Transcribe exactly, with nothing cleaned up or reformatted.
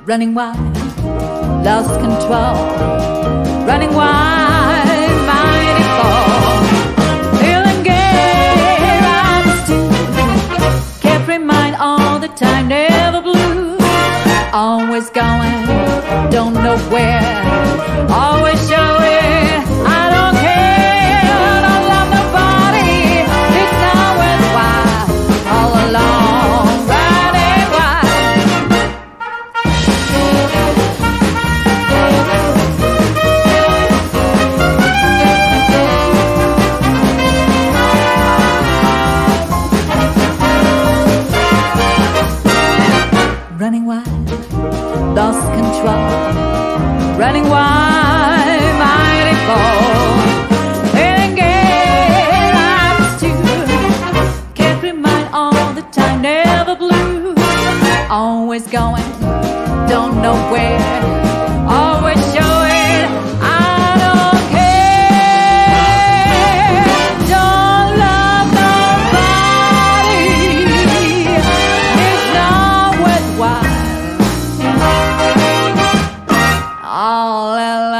running wild, lost control, running wild, mighty fall, feeling gay, rides too, carefree mind all the time, never blue, always going, don't know where, always showing, I don't care, I don't love nobody, it's not worthwhile, all alone, riding wild. Running wild, lost control, running wild, mighty fall, feeling gay, rides too, can't remind all the time, never blue, always going, don't know where, always showing, I don't care, don't love nobody, it's not worthwhile, all alone.